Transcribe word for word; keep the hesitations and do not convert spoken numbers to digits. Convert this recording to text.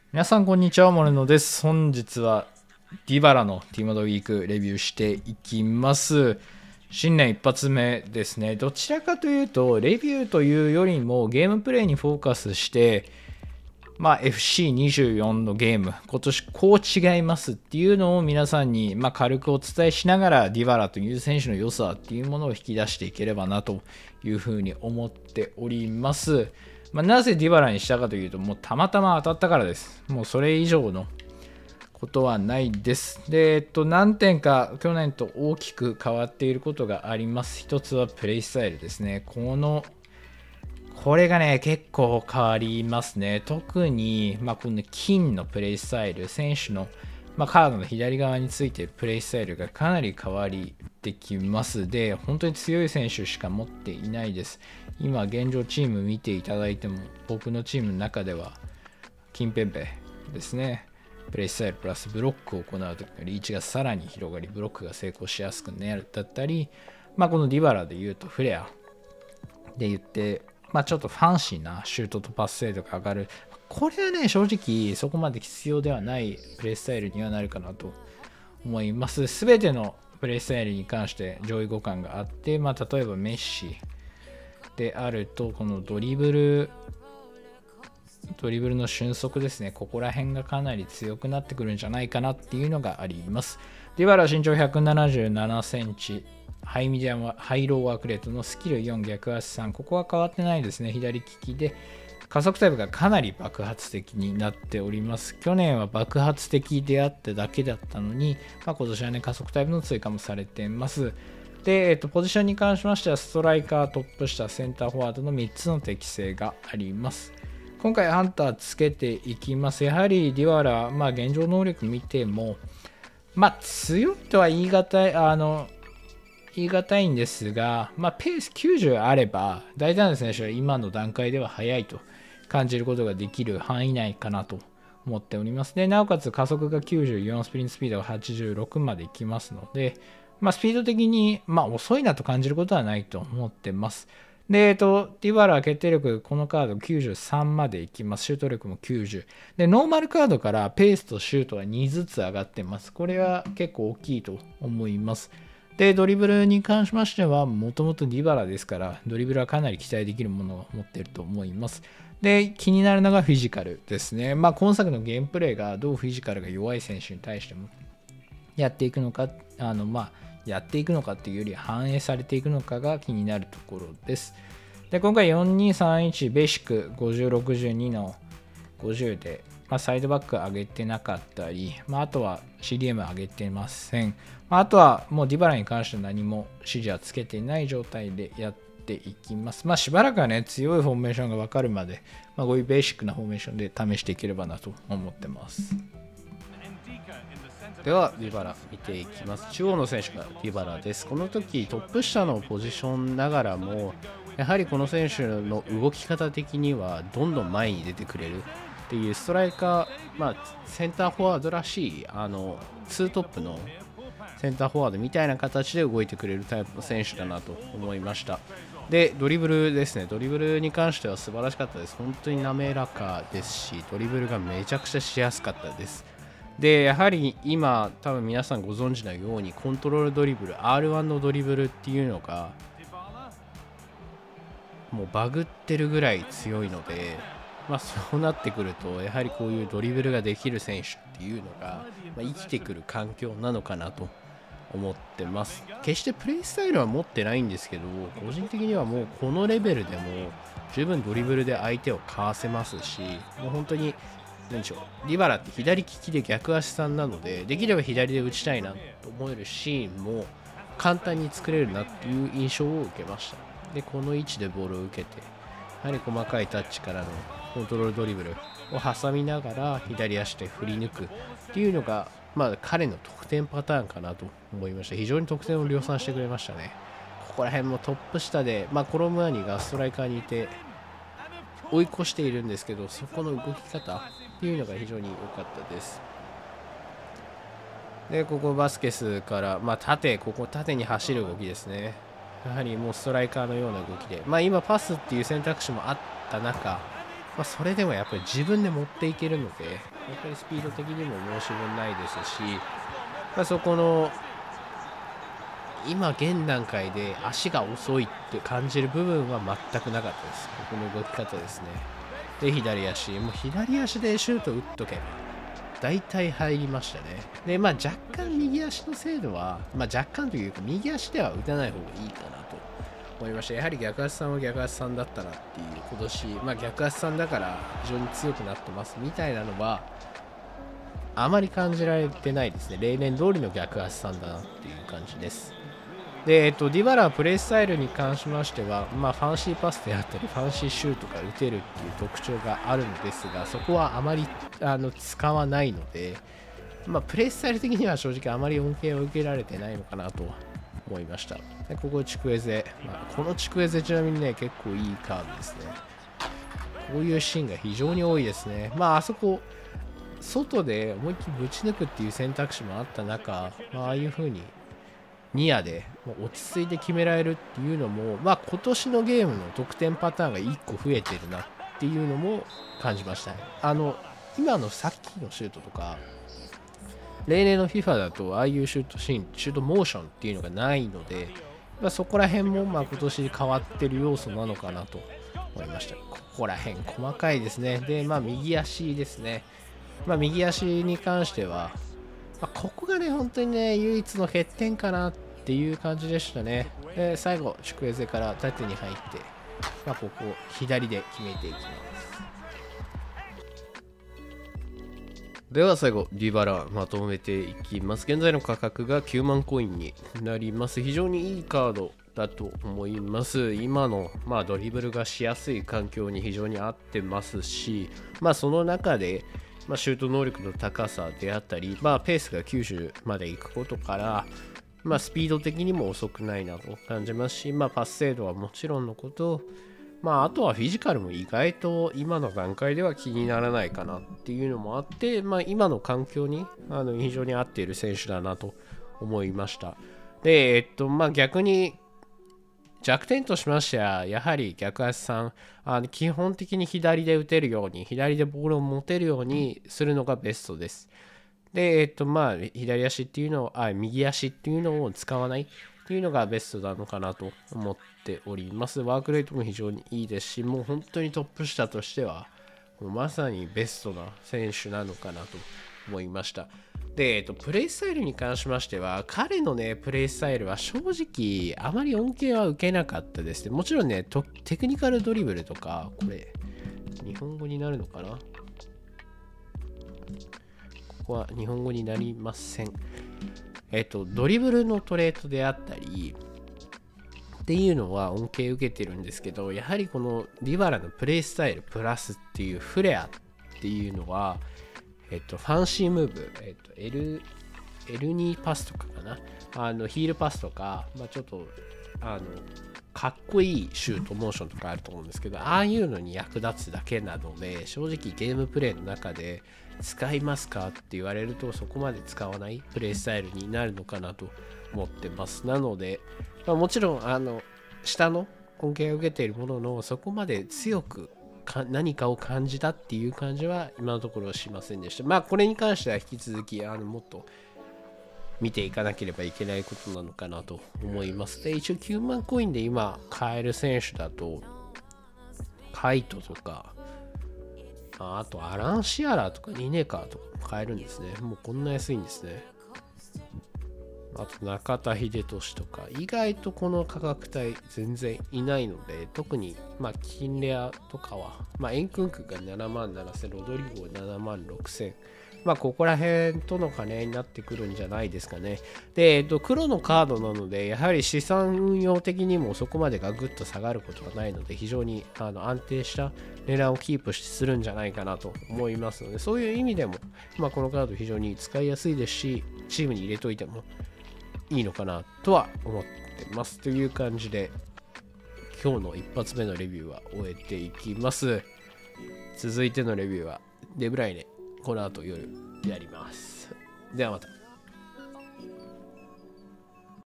皆さんこんにちは、モレノです。本日はディバラのティーモドウィークレビューしていきます。新年一発目ですね。どちらかというとレビューというよりもゲームプレイにフォーカスして、まあ、エフシーにじゅうよん のゲーム今年こう違いますっていうのを皆さんにまあ軽くお伝えしながらディバラという選手の良さっていうものを引き出していければなというふうに思っております。まあ、なぜディバラにしたかというと、もうたまたま当たったからです。もうそれ以上のことはないです。で、えっと、何点か去年と大きく変わっていることがあります。一つはプレイスタイルですね。この、これがね、結構変わりますね。特に、まあ、この金のプレイスタイル、選手の、まあ、カードの左側についているプレイスタイルがかなり変わりてきます。で、本当に強い選手しか持っていないです。今、現状チーム見ていただいても、僕のチームの中では、キンペンペですね。プレイスタイルプラスブロックを行うときのリーチがさらに広がり、ブロックが成功しやすくなるだったり、まあ、このディバラで言うとフレアで言って、まあ、ちょっとファンシーなシュートとパス精度が上がる。これはね、正直そこまで必要ではないプレイスタイルにはなるかなと思います。すべてのプレイスタイルに関して上位互換があって、まあ、例えばメッシであると、このドリブル、ドリブルの俊足ですね。ここら辺がかなり強くなってくるんじゃないかなっていうのがあります。ディバラ身長ひゃくななじゅうななセンチ。ハイミディアム、ハイローワークレートのスキルよん逆足さん。ここは変わってないですね。左利きで。加速タイプがかなり爆発的になっております。去年は爆発的であっただけだったのに、まあ、今年はね、加速タイプの追加もされています。で、えっと、ポジションに関しましては、ストライカー、トップ下、センターフォワードのみっつの適性があります。今回、ハンターつけていきます。やはりディワラ、まあ、現状能力見ても、まあ、強いとは言い難い、あの、言い難いんですが、まあ、ペースきゅうじゅうあれば、大体の選手は今の段階では速いと感じることができる範囲内かなと思っております。で、なおかつ加速がきゅうじゅうよん、スプリントスピードがはちじゅうろくまでいきますので、まあ、スピード的に、まあ、遅いなと感じることはないと思ってます。で、えっと、ディバラ決定力、このカードきゅうじゅうさんまでいきます。シュート力もきゅうじゅう。で、ノーマルカードからペースとシュートはにずつ上がってます。これは結構大きいと思います。で、ドリブルに関しましては、もともとディバラですから、ドリブルはかなり期待できるものを持っていると思います。で、気になるのがフィジカルですね。まあ、今作のゲームプレイがどうフィジカルが弱い選手に対してもやっていくのか、あの、まあ、やっていくのかっていうより反映されていくのかが気になるところです。で、今回よんにさんいちベーシックごじゅうろくじゅうにのごじゅうで、まあ、サイドバック上げてなかったり、まあ、あとは シーディーエム 上げてません。まあ、あとはもうディバラに関しては何も指示はつけていない状態でやっていきます。まあ、しばらくはね、強いフォーメーションが分かるまで、まあ、こういうベーシックなフォーメーションで試していければなと思ってます。 ではディバラ見ていきます。中央の選手がディバラです。この時トップ下のポジションながらもやはりこの選手の動き方的にはどんどん前に出てくれるっていうストライカー、まあ、センターフォワードらしいあのツートップのセンターフォワードみたいな形で動いてくれるタイプの選手だなと思いました。で、ドリブルですね。ドリブルに関しては素晴らしかったです。本当に滑らかですし、ドリブルがめちゃくちゃしやすかったです。で、やはり今、多分皆さんご存知のように、コントロールドリブル、アールワン のドリブルっていうのが、もうバグってるぐらい強いので、まあ、そうなってくると、やはりこういうドリブルができる選手っていうのが、まあ、生きてくる環境なのかなと思ってます。決してプレイスタイルは持ってないんですけど、個人的にはもうこのレベルでも十分ドリブルで相手をかわせますし、もう本当に何でしょう、ディバラって左利きで逆足さんなので、できれば左で打ちたいなと思えるシーンも簡単に作れるなっていう印象を受けました。で、この位置でボールを受けて、やはり細かいタッチからのコントロールドリブルを挟みながら左足で振り抜くっていうのが、まあ、彼の得点パターンかなと思いました。非常に得点を量産してくれましたね。ここら辺もトップ下で、まあ、コロムアニがストライカーにいて追い越しているんですけど、そこの動き方っていうのが非常に良かったです。で、ここバスケスから、まあ、縦、ここ縦に走る動きですね。やはりもうストライカーのような動きで、まあ、今パスっていう選択肢もあった中、まあ、それでもやっぱり自分で持っていけるので、 ぱりスピード的にも申し分ないですし、まあ、そこの今現段階で足が遅いって感じる部分は全くなかったです。ここの動き方ですね。で、左足、もう左足でシュート打っとけば大体入りましたね。で、まあ若干右足の精度は、まあ若干というか右足では打たない方がいいかなと思いました。やはり逆足さんは逆足さんだったなっていう、今年、まあ逆足さんだから非常に強くなってますみたいなのはあまり感じられてないですね。例年通りの逆足さんだなっていう感じです。で、えっと、ディバラはプレースタイルに関しましては、まあ、ファンシーパスであったり、ファンシーシュートが打てるっていう特徴があるんですが、そこはあまりあの使わないので、まあ、プレースタイル的には正直あまり恩恵を受けられてないのかなと思いました。で、ここ、チクエゼ、まあ、このチクエゼ、ちなみにね、結構いいカードですね。こういうシーンが非常に多いですね。まあ、あそこ、外で思いっきりぶち抜くっていう選択肢もあった中、まあ、ああいう風にニアで落ち着いて決められるっていうのも、まあ、今年のゲームの得点パターンがいっこ増えてるなっていうのも感じましたね。あの今のさっきのシュートとか例年の FIFA だとああいうシュートシーン、シュートモーションっていうのがないので、まあ、そこら辺もまあ今年変わってる要素なのかなと思いました。ここら辺細かいですね。で、まあ右足ですね。まあ右足に関してはまあ、ここがね、本当にね、唯一の欠点かなっていう感じでしたね。で、最後、シュクエゼから縦に入って、まあ、ここ、左で決めていきます。では最後、ディバラまとめていきます。現在の価格がきゅうまんコインになります。非常にいいカードだと思います。今の、まあ、ドリブルがしやすい環境に非常に合ってますし、まあ、その中で、まあ、シュート能力の高さであったり、まあ、ペースがきゅうじゅうまでいくことから、まあ、スピード的にも遅くないなと感じますし、まあ、パス精度はもちろんのこと、まあ、あとはフィジカルも意外と今の段階では気にならないかなっていうのもあって、まあ、今の環境にあの非常に合っている選手だなと思いました。で、えっと、まあ、逆に弱点としましては、やはり逆足さん、あの基本的に左で打てるように、左でボールを持てるようにするのがベストです。で、えっと、まあ、左足っていうのを、あ、右足っていうのを使わないっていうのがベストなのかなと思っております。ワークレートも非常にいいですし、もう本当にトップ下としては、もうまさにベストな選手なのかなと思いました。で、えっと、プレイスタイルに関しましては、彼のね、プレイスタイルは正直、あまり恩恵は受けなかったですね。もちろんね、テクニカルドリブルとか、これ、日本語になるのかな？ここは日本語になりません。えっと、ドリブルのトレートであったり、っていうのは恩恵受けてるんですけど、やはりこのディバラのプレイスタイルプラスっていうフレアっていうのは、えっと、ファンシームーブ、えっと、L、エルツー パスとかかな、あのヒールパスとか、まあ、ちょっとあのかっこいいシュートモーションとかあると思うんですけど、ああいうのに役立つだけなので、正直ゲームプレイの中で使いますかって言われると、そこまで使わないプレイスタイルになるのかなと思ってます。なので、まあ、もちろんあの下の恩恵を受けているものの、そこまで強くか何かを感じたっていう感じは今のところしませんでした。まあこれに関しては引き続きあのもっと見ていかなければいけないことなのかなと思います。で、一応きゅうまんコインで今買える選手だとカイトとか、あとアラン・シアラとかニネカーとかも買えるんですね。もうこんな安いんですね。あと中田英寿とか、意外とこの価格帯全然いないので、特にまあ金レアとかは、まあエンクンクがななまんななせん、ロドリゴななまんろくせん、まあここら辺との兼ね合いになってくるんじゃないですかね。で、えっと、黒のカードなので、やはり資産運用的にもそこまでガグッと下がることがないので、非常にあの安定した値段をキープするんじゃないかなと思いますので、そういう意味でも、まあこのカード非常に使いやすいですし、チームに入れといてもいいのかなとは思ってます。という感じで、今日の一発目のレビューは終えていきます。続いてのレビューはデブライネ、この後夜やります。ではまた。